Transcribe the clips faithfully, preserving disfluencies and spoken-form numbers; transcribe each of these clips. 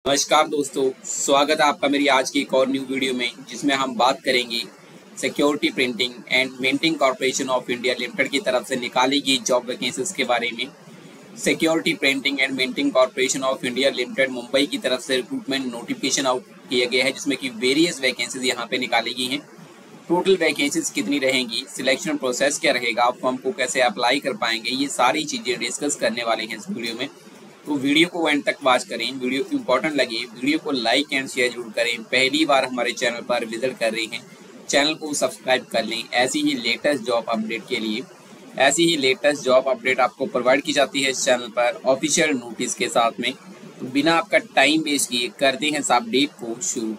नमस्कार दोस्तों, स्वागत है आपका मेरी आज की एक और न्यू वीडियो में, जिसमें हम बात करेंगे security printing and minting corporation of India limited की तरफ से निकाली गई जॉब वैकेंसीज के बारे में। Security printing and minting corporation of India limited Mumbai की तरफ से रिक्रूटमेंट नोटिफिकेशन आउट किया गया है, जिसमें कि वेरियस वैकेंसीज यहाँ पे निकाली गई हैं। टोटल वैकेंसीज कितनी रहेंगी, सिलेक्शन प्रोसेस क्या रहेगा, आप फॉर्म को कैसे अप्लाई कर पाएंगे, ये सारी चीज़ें डिस्कस करने वाले हैं इस वीडियो में। तो वीडियो को एंड तक वॉच करें। वीडियो इंपॉर्टेंट लगे वीडियो को लाइक एंड शेयर जरूर करें। पहली बार हमारे चैनल पर विजिट कर रहे हैं, चैनल को सब्सक्राइब कर लें। ऐसी ही लेटेस्ट जॉब अपडेट के लिए ऐसी ही लेटेस्ट जॉब अपडेट आपको प्रोवाइड की जाती है इस चैनल पर ऑफिशियल नोटिस के साथ में। तो बिना आपका टाइम वेस्ट किए करते हैं इस अपडेट को शुरू।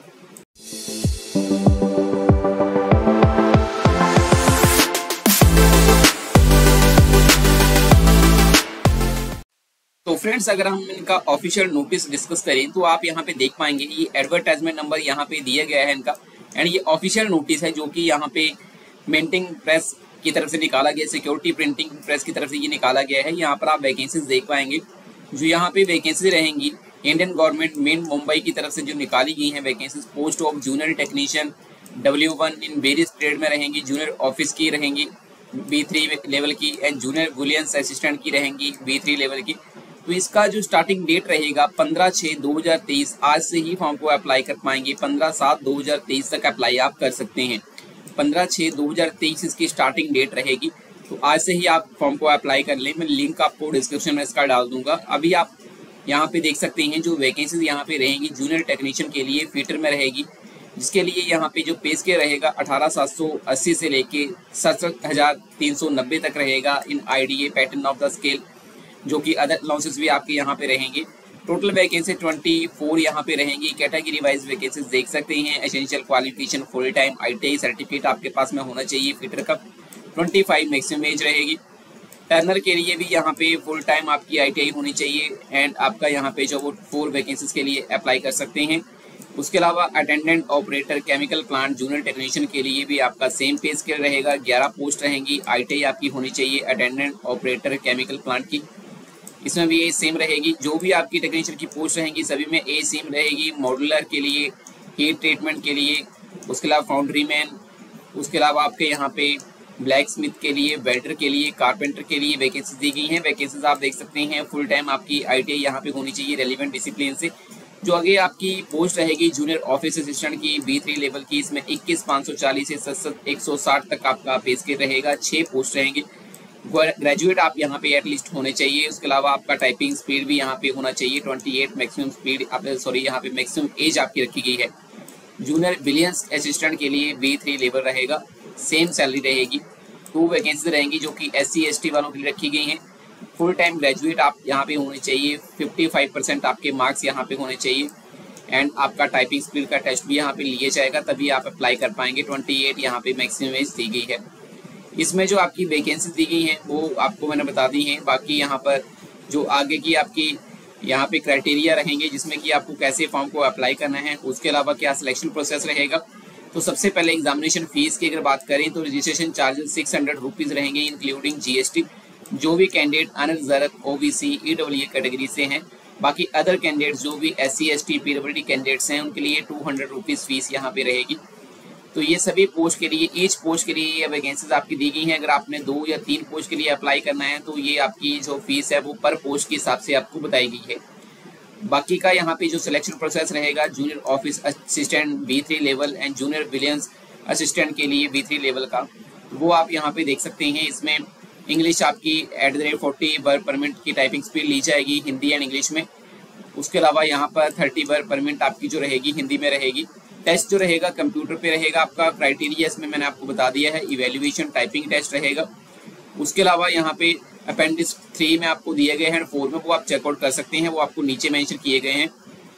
तो फ्रेंड्स, अगर हम इनका ऑफिशियल नोटिस डिस्कस करें तो आप यहाँ पे देख पाएंगे ये एडवर्टाइजमेंट नंबर यहाँ पे दिया गया है इनका, एंड ये ऑफिशियल नोटिस है जो कि यहाँ पे मिंटिंग प्रेस की तरफ से निकाला गया, सिक्योरिटी प्रिंटिंग प्रेस की तरफ से ये निकाला गया है। यहाँ पर आप वैकेंसीज देख पाएंगे। जो यहाँ पे वैकेंसी रहेंगी इंडियन गवर्नमेंट मिंट मुंबई की तरफ से जो निकाली गई है vacancies, post of junior technician W one in various trade में रहेंगी, जूनियर ऑफिस की रहेंगी बी थ्री लेवल की, एंड जूनियर बुलियंस असिस्टेंट की रहेंगी बी थ्री लेवल की। तो इसका जो स्टार्टिंग डेट रहेगा पंद्रह छः दो हज़ार तेईस, आज से ही फॉर्म को अप्लाई कर पाएंगे। पंद्रह सात दो हज़ार तेईस तक अप्लाई आप कर सकते हैं। पंद्रह छः दो हज़ार तेईस इसकी स्टार्टिंग डेट रहेगी, तो आज से ही आप फॉर्म को अप्लाई कर लें। मैं लिंक आपको डिस्क्रिप्शन में इसका डाल दूंगा। अभी आप यहाँ पे देख सकते हैं जो वैकेंसीज यहाँ पे रहेंगी जूनियर टेक्नीशियन के लिए फीटर में रहेगी, जिसके लिए यहाँ पे जो पे स्केल रहेगा अठारह सात सौ अस्सी से लेके सड़सठ हज़ार तीन सौ नब्बे तक रहेगा in I D A pattern of the scale, जो कि अदर अलाउंसेस भी आपके यहाँ पे रहेंगे। टोटल वैकेंसी चौबीस यहाँ पे रहेंगी। कैटेगरी वाइज वैकेंसीज देख सकते हैं। Essential qualification full time I T I certificate आपके पास में होना चाहिए फीटर का। पच्चीस मैक्सिमम एज रहेगी। टर्नर के लिए भी यहाँ पे फुल टाइम आपकी आई टी आई होनी चाहिए, एंड आपका यहाँ पे जो वो फोर वैकेंसीज के लिए अप्लाई कर सकते हैं। उसके अलावा attendant operator chemical plant junior technician के लिए भी आपका सेम पे स्केल रहेगा। ग्यारह पोस्ट रहेंगी। आई टी आई आपकी होनी चाहिए अटेंडेंट ऑपरेटर केमिकल प्लांट की, इसमें भी एज सेम रहेगी। जो भी आपकी टेक्नीशियन की पोस्ट रहेंगी सभी में एज सेम रहेगी। मॉड्यूलर के लिए, हीट ट्रीटमेंट के लिए, उसके अलावा फाउंड्री मैन, उसके अलावा आपके यहाँ पे ब्लैक स्मिथ के लिए, वेल्डर के लिए, कारपेंटर के लिए वैकेंसीज दी गई हैं। वैकेंसीज आप देख सकते हैं। फुल टाइम आपकी आई टी आई यहाँ पे होनी चाहिए रेलिवेंट डिसिप्लिन से। जो आगे आपकी पोस्ट रहेगी जूनियर ऑफिस असिस्टेंट की बी थ्री लेवल की, इसमें इक्कीस पाँच सौ चालीस से सत्तर एक सौ साठ तक आपका पे स्केल रहेगा। छः पोस्ट रहेंगी। ग्रेजुएट आप यहाँ पे एटलीस्ट होने चाहिए। उसके अलावा आपका टाइपिंग स्पीड भी यहाँ पे होना चाहिए अट्ठाईस मैक्सिमम स्पीड आप सॉरी यहाँ पे मैक्सिमम एज आपकी रखी गई है। जूनियर बिलियंस असिस्टेंट के लिए बी थ्री लेवल रहेगा, सेम सैलरी रहेगी। टू वैकेंसी रहेंगी जो कि एस सी एस टी वालों के लिए रखी गई हैं। फुल टाइम ग्रेजुएट आप यहाँ पे होने चाहिए। पचपन परसेंट आपके मार्क्स यहाँ पे होने चाहिए, एंड आपका टाइपिंग स्पीड का टेस्ट भी यहाँ पे लिया जाएगा, तभी आप अप्लाई कर पाएंगे। अट्ठाईस यहाँ पे मैक्सिमम एज दी गई है। इसमें जो आपकी वैकेंसी दी गई हैं वो आपको मैंने बता दी हैं। बाकी यहाँ पर जो आगे की आपकी यहाँ पे क्राइटेरिया रहेंगे जिसमें कि आपको कैसे फॉर्म को अप्लाई करना है, उसके अलावा क्या सिलेक्शन प्रोसेस रहेगा। तो सबसे पहले एग्जामिनेशन फीस की अगर बात करें तो registration charges six hundred rupees रहेंगे इंक्लूडिंग जी एस टी। जो भी candidate unreserved O B C E W A category से हैं, बाकी अदर कैंडिडेट्स जो भी S C S T P W D candidates हैं उनके लिए टू हंड्रेड रुपीज़ फीस यहाँ पे रहेगी। तो ये सभी पोस्ट के लिए, ईच पोस्ट के लिए ये वैकेंसीज आपकी दी गई हैं। अगर आपने दो या तीन पोस्ट के लिए अप्लाई करना है तो ये आपकी जो फीस है वो पर पोस्ट के हिसाब से आपको बताई गई है। बाकी का यहाँ पे जो सिलेक्शन प्रोसेस रहेगा junior office assistant B three level and junior bullions assistant के लिए बी थ्री लेवल का, वो आप यहाँ पे देख सकते हैं। इसमें इंग्लिश आपकी at the rate forty word per minute की टाइपिंग स्पीड ली जाएगी हिंदी एंड इंग्लिश में। उसके अलावा यहाँ पर थर्टी वर्ड पर मिनट आपकी जो रहेगी हिंदी में रहेगी। टेस्ट जो रहेगा कंप्यूटर पे रहेगा। आपका क्राइटेरिया इसमें मैंने आपको बता दिया है। इवेल्युएशन टाइपिंग टेस्ट रहेगा। उसके अलावा यहाँ पे अपेंडिक्स थ्री में आपको दिए गए हैं, फोर में वो आप चेकआउट कर सकते हैं, वो आपको नीचे मेंशन किए गए हैं।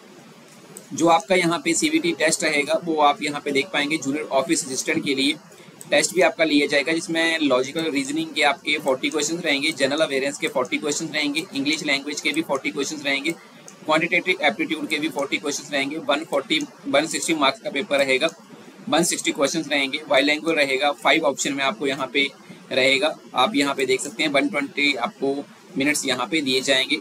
जो आपका यहाँ पे सी वी टी टेस्ट रहेगा वो आप यहाँ पे देख पाएंगे। जूनियर ऑफिस असिस्टेंट के लिए टेस्ट भी आपका लिया जाएगा, जिसमें लॉजिकल रीजनिंग के आपके फोर्टी क्वेश्चन रहेंगे, जनरल अवेयरनेस के फोर्टी क्वेश्चन रहेंगे, इंग्लिश लैंग्वेज के भी फोर्टी क्वेश्चन रहेंगे, क्वांटिटेटिव एप्टीट्यूड के भी फोर्टी क्वेश्चंस रहेंगे। One forty one sixty marks का पेपर रहेगा। वन सिक्सटी क्वेश्चंस रहेंगे। बाइलैंग्वेज रहेगा। फाइव ऑप्शन में आपको यहाँ पे रहेगा। आप यहाँ पे देख सकते हैं वन ट्वेंटी आपको मिनट्स यहाँ पे दिए जाएंगे।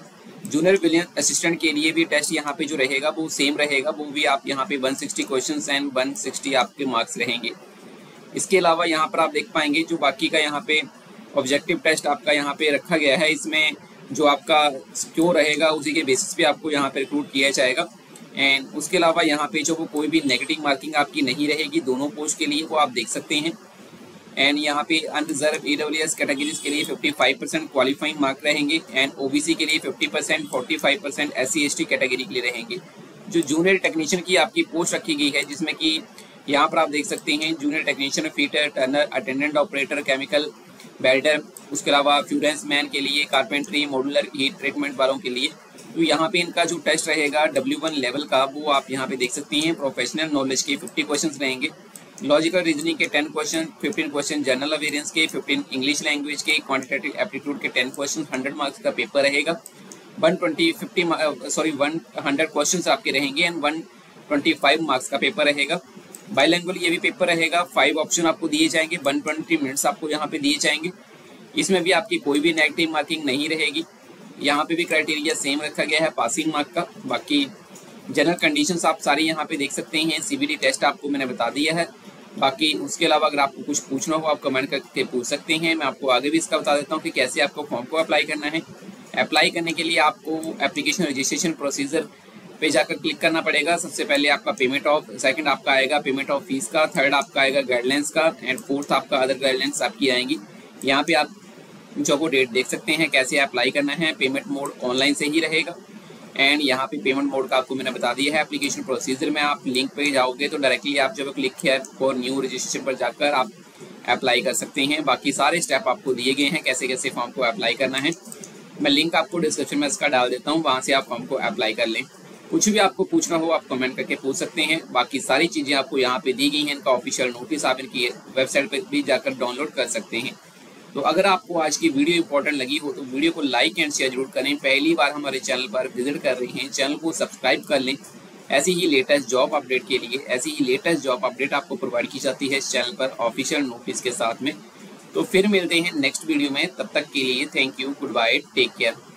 जूनियर विलियन असिस्टेंट के लिए भी टेस्ट यहाँ पे जो रहेगा वो सेम रहेगा, वो भी आप यहाँ पे one sixty questions and one sixty आपके मार्क्स रहेंगे। इसके अलावा यहाँ पर आप देख पाएंगे जो बाकी का यहाँ पे ऑब्जेक्टिव टेस्ट आपका यहाँ पे रखा गया है, इसमें जो आपका स्कोर रहेगा उसी के बेसिस पे आपको यहाँ पे रिक्रूट किया जाएगा। एंड उसके अलावा यहाँ पे जो वो कोई भी नेगेटिव मार्किंग आपकी नहीं रहेगी दोनों पोस्ट के लिए, वो आप देख सकते हैं। एंड यहाँ पे अनरिजर्व ईडब्ल्यूएस कैटेगरीज के लिए पचपन परसेंट क्वालिफाइंग मार्क रहेंगे एंड ओबीसी के लिए पचास परसेंट, पैंतालीस परसेंट एससी एसटी कैटेगरी के लिए रहेंगे। जो जूनियर टेक्नीशियन की आपकी पोस्ट रखी गई है, जिसमें कि यहाँ पर आप देख सकते हैं junior technician, fitter, turner, attendant operator, chemical welder, उसके अलावा फ्यूरेंस मैन के लिए, कारपेंट्री, मॉड्यूलर हीट ट्रीटमेंट वालों के लिए। तो यहाँ पे इनका जो टेस्ट रहेगा डब्ल्यू वन लेवल का, वो आप यहाँ पे देख सकते हैं। प्रोफेशनल नॉलेज के पचास क्वेश्चन रहेंगे, लॉजिकल रीजनिंग के दस क्वेश्चन, पंद्रह क्वेश्चन जनरल अवेयरेंस के, पंद्रह इंग्लिश लैंग्वेज के, क्वांटिटेटिव एप्टीट्यूड के दस क्वेश्चन, सौ मार्क्स का पेपर रहेगा। One twenty fifty sorry one hundred question आपके रहेंगे and one twenty five marks का पेपर रहेगा। बाइलैंग्वेज ये भी पेपर रहेगा, फाइव ऑप्शन आपको दिए जाएंगे, वन ट्वेंटी मिनट्स आपको यहाँ पे दिए जाएंगे। इसमें भी आपकी कोई भी नेगेटिव मार्किंग नहीं रहेगी। यहाँ पे भी क्राइटेरिया सेम रखा गया है पासिंग मार्क का। बाकी जनरल कंडीशंस आप सारी यहाँ पे देख सकते हैं। सीबीटी टेस्ट आपको मैंने बता दिया है। बाकी उसके अलावा अगर आपको कुछ पूछना हो आप कमेंट करके पूछ सकते हैं। मैं आपको आगे भी इसका बता देता हूँ कि कैसे आपको फॉर्म को अप्लाई करना है। अप्लाई करने के लिए आपको एप्लीकेशन रजिस्ट्रेशन प्रोसीजर पे जाकर क्लिक करना पड़ेगा। सबसे पहले आपका पेमेंट ऑफ, सेकंड आपका आएगा पेमेंट ऑफ फीस का, थर्ड आपका आएगा गाइडलाइंस का एंड फोर्थ आपका अदर गाइडलाइंस आपकी आएंगी। यहाँ पे आप जो डेट देख सकते हैं कैसे अप्लाई करना है। पेमेंट मोड ऑनलाइन से ही रहेगा एंड यहाँ पे पेमेंट मोड का आपको मैंने बता दिया है। एप्लीकेशन प्रोसीजर में आप लिंक पे जाओगे तो डायरेक्टली आप जब क्लिक किया फॉर न्यू रजिस्ट्रेशन पर जाकर आप अप्लाई कर सकते हैं। बाकी सारे स्टेप आपको दिए गए हैं कैसे कैसे फॉर्म को अप्लाई करना है। मैं लिंक आपको डिस्क्रिप्शन में इसका डाल देता हूँ, वहाँ से आप फॉर्म को अप्लाई कर लें। कुछ भी आपको पूछना हो आप कमेंट करके पूछ सकते हैं। बाकी सारी चीज़ें आपको यहाँ पे दी गई हैं। इनका ऑफिशियल नोटिस आप इनकी वेबसाइट पर भी जाकर डाउनलोड कर सकते हैं। तो अगर आपको आज की वीडियो इंपॉर्टेंट लगी हो तो वीडियो को लाइक एंड शेयर जरूर करें। पहली बार हमारे चैनल पर विजिट कर रहे हैं, चैनल को सब्सक्राइब कर लें। ऐसी ही लेटेस्ट जॉब अपडेट के लिए ऐसी ही लेटेस्ट जॉब अपडेट आपको प्रोवाइड की जाती है इस चैनल पर ऑफिशियल नोटिस के साथ में। तो फिर मिलते हैं नेक्स्ट वीडियो में, तब तक के लिए thank you, good bye, take care.